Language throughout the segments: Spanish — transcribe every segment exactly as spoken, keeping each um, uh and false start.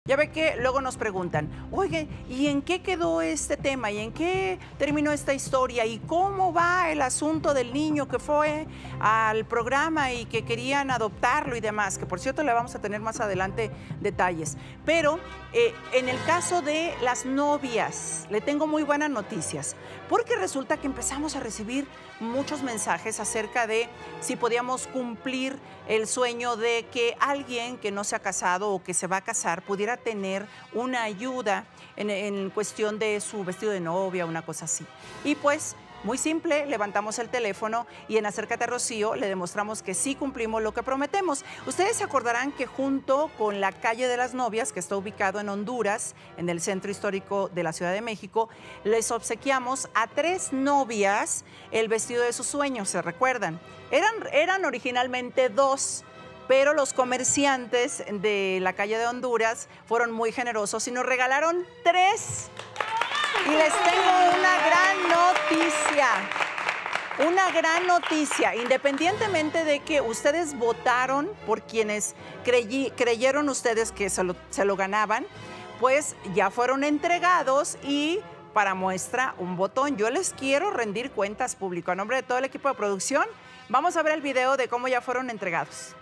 Ya ve que luego nos preguntan, oye, ¿y en qué quedó este tema? ¿Y en qué terminó esta historia? ¿Y cómo va el asunto del niño que fue al programa y que querían adoptarlo y demás? Que por cierto le vamos a tener más adelante detalles. Pero eh, en el caso de las novias, le tengo muy buenas noticias, porque resulta que empezamos a recibir muchos mensajes acerca de si podíamos cumplir el sueño de que alguien que no se ha casado o que se va a casar pudiera tener una ayuda en, en cuestión de su vestido de novia, una cosa así. Y pues, muy simple, levantamos el teléfono y en Acércate a Rocío le demostramos que sí cumplimos lo que prometemos. Ustedes se acordarán que junto con la Calle de las Novias, que está ubicado en Honduras, en el centro histórico de la Ciudad de México, les obsequiamos a tres novias el vestido de sus sueños, ¿se recuerdan? Eran, eran originalmente dos, pero los comerciantes de la Calle de Honduras fueron muy generosos y nos regalaron tres. Y les tengo una gran noticia, una gran noticia. Independientemente de que ustedes votaron por quienes creyi, creyeron ustedes que se lo, se lo ganaban, pues ya fueron entregados y para muestra un botón. Yo les quiero rendir cuentas público. A nombre de todo el equipo de producción, vamos a ver el video de cómo ya fueron entregados.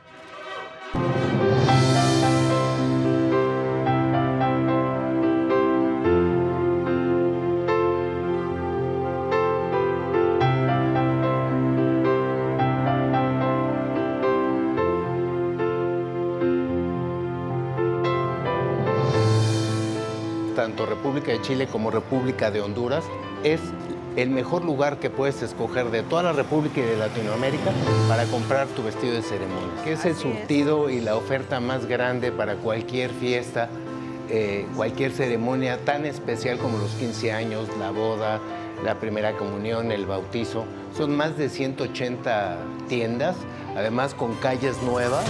Tanto República de Chile como República de Honduras es el mejor lugar que puedes escoger de toda la República y de Latinoamérica para comprar tu vestido de ceremonia, que es el surtido y la oferta más grande para cualquier fiesta, eh, cualquier ceremonia tan especial como los quince años, la boda, la primera comunión, el bautizo. Son más de ciento ochenta tiendas, además con calles nuevas.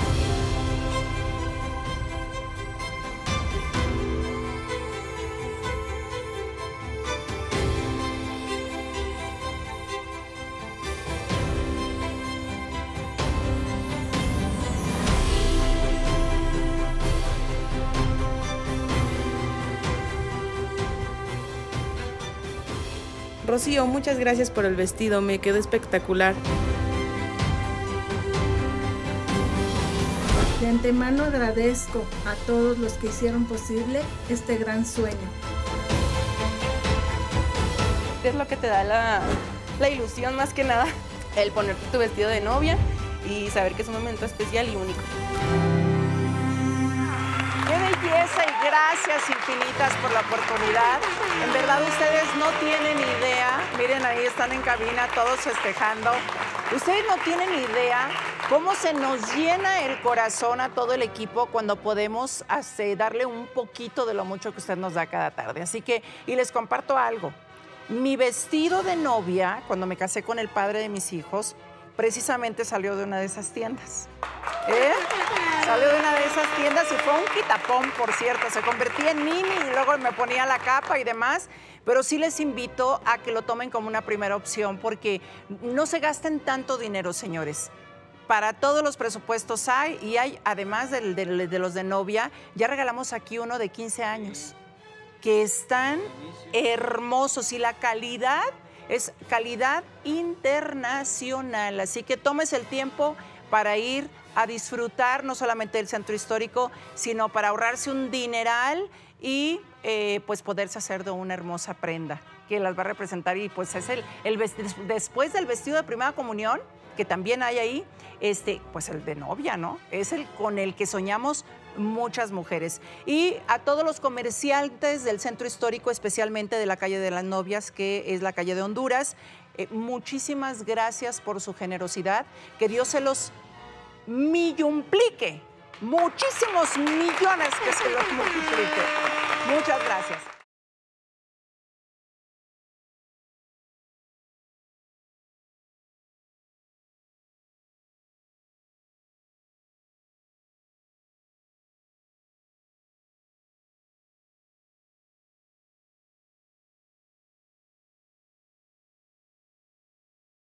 Rocío, muchas gracias por el vestido, me quedó espectacular. De antemano agradezco a todos los que hicieron posible este gran sueño. Es lo que te da la, la ilusión más que nada, el ponerte tu vestido de novia y saber que es un momento especial y único. ¡Qué belleza! Y gracias infinitas por la oportunidad. En verdad, ustedes no tienen idea. Miren, ahí están en cabina todos festejando. Ustedes no tienen idea cómo se nos llena el corazón a todo el equipo cuando podemos hacer, darle un poquito de lo mucho que usted nos da cada tarde. Así que, y les comparto algo. Mi vestido de novia, cuando me casé con el padre de mis hijos, precisamente salió de una de esas tiendas. ¿Eh? Salió de una de esas tiendas y fue un quitapón, por cierto. Se convertía en mini y luego me ponía la capa y demás. Pero sí les invito a que lo tomen como una primera opción porque no se gasten tanto dinero, señores. Para todos los presupuestos hay y hay, además de, de, de los de novia, ya regalamos aquí uno de quince años, que están hermosos y la calidad es calidad internacional. Así que tomes el tiempo para ir a disfrutar no solamente del centro histórico, sino para ahorrarse un dineral y eh, pues poderse hacer de una hermosa prenda que las va a representar. Y pues es el, el después del vestido de primera comunión, que también hay ahí, este, pues el de novia, ¿no? Es el con el que soñamos muchas mujeres. Y a todos los comerciantes del centro histórico, especialmente de la Calle de las Novias, que es la Calle de Honduras, eh, muchísimas gracias por su generosidad. Que Dios se los millumplique. Muchísimos millones que se los multiplique. Muchas gracias.